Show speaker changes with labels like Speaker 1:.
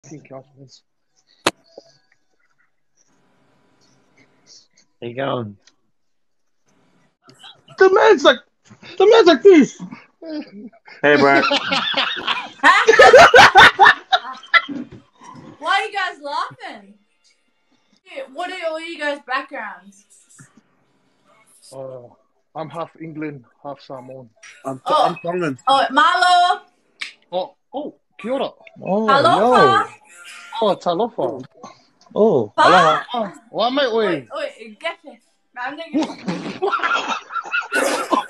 Speaker 1: think afterwards.
Speaker 2: How you going?
Speaker 1: The man's like this.
Speaker 2: Hey, Brad.
Speaker 3: Why are you guys laughing? What are all you guys' backgrounds?
Speaker 1: I'm half England, half Samoan.
Speaker 2: I'm
Speaker 3: Oh.
Speaker 2: Tongan.
Speaker 3: Oh, Malo.
Speaker 1: Oh, kia ora.
Speaker 4: Oh,
Speaker 3: Aloha.
Speaker 1: Oh, talofa.
Speaker 4: Oh,
Speaker 3: Pa.
Speaker 4: aloha.
Speaker 1: Wā mai
Speaker 3: Oi,
Speaker 1: oi.
Speaker 3: oi, gepe. I'm gonna